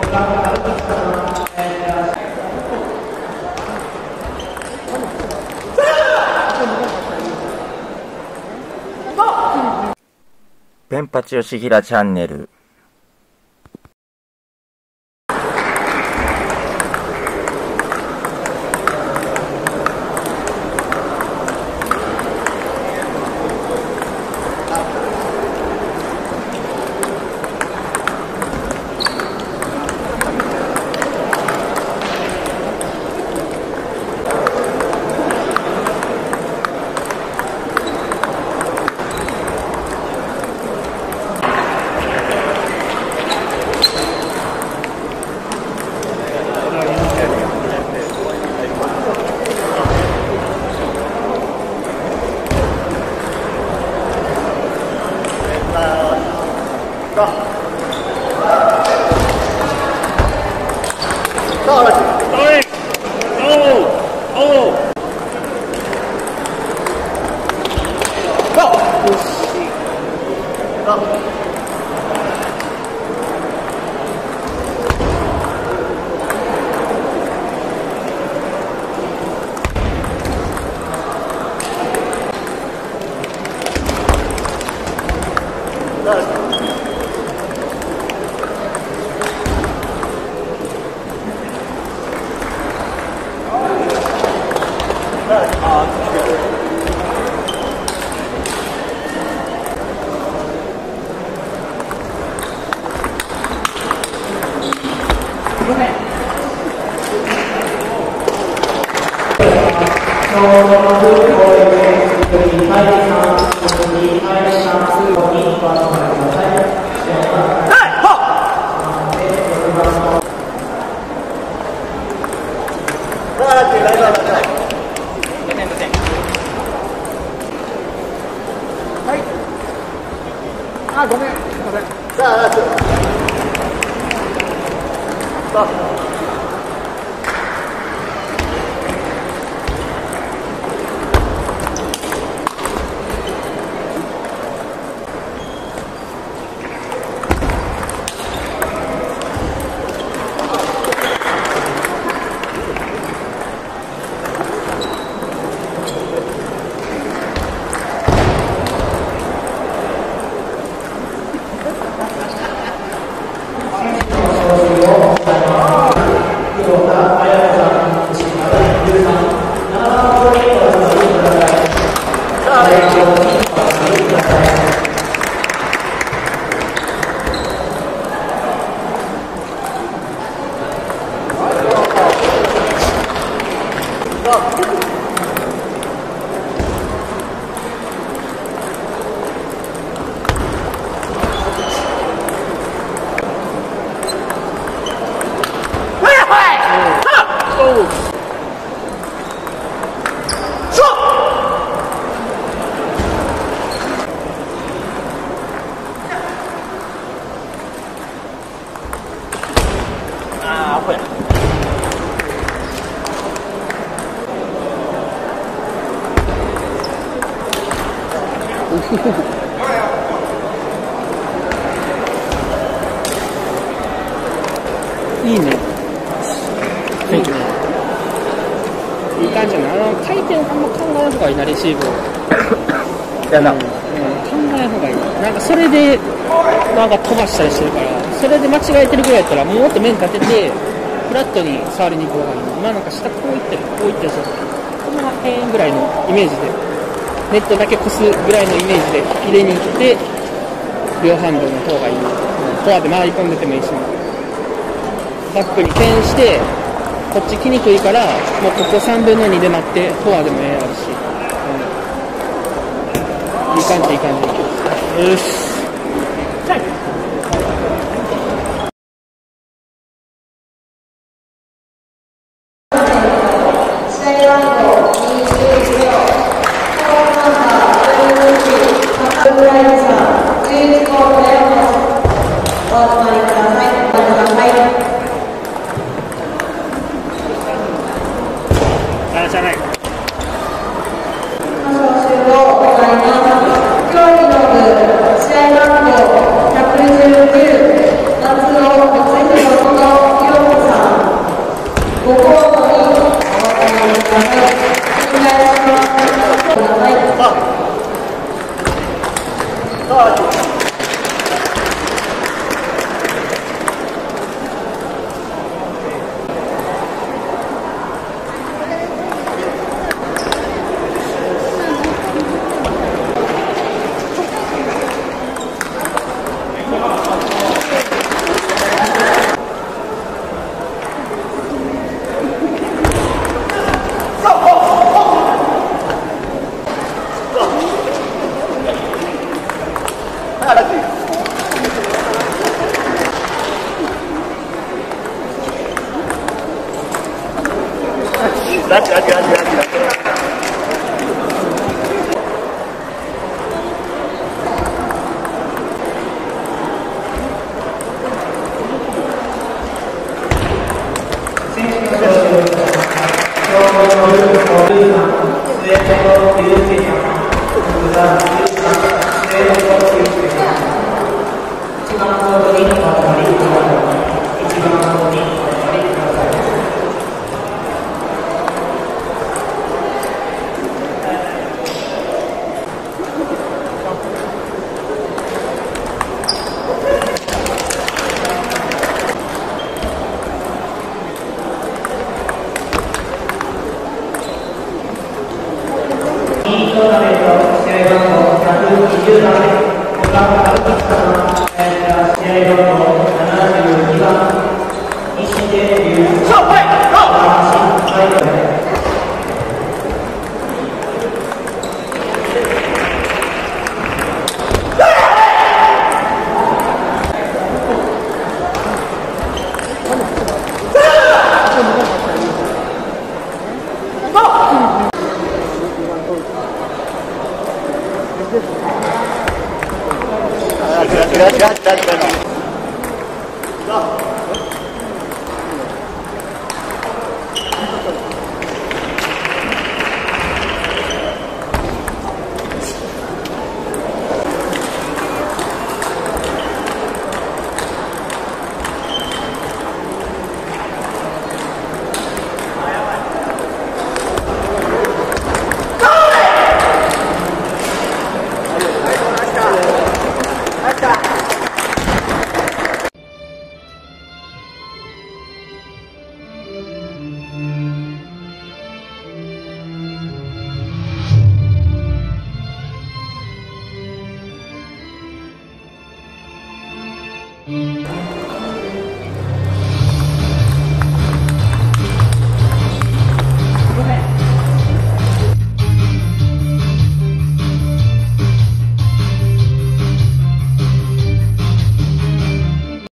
ペンパチヨシヒラチャンネル。 あ、ごめん、すいません。さあ、 いいね。いいね。いい感じな。回転あんま考えない方がいいな、レシーブを。 いやな、 考えない方がいい。なんかそれでなんか飛ばしたりしてるから、それで間違えてるぐらいやったらもっと面立ててフラットに触りに行く方がいい。今なんか下こういってる、こういってる、この辺ぐらいのイメージで、ネットだけ越すぐらいのイメージで入れに行って両ハンドの方がいい。フォアで回り込んでてもいいし、バックに転してこっち来にくいから、もうここ3分の2で待ってフォアでもええやるし、いい感じいい感じ。よし。じゃない。試合番号119、夏の Gracias.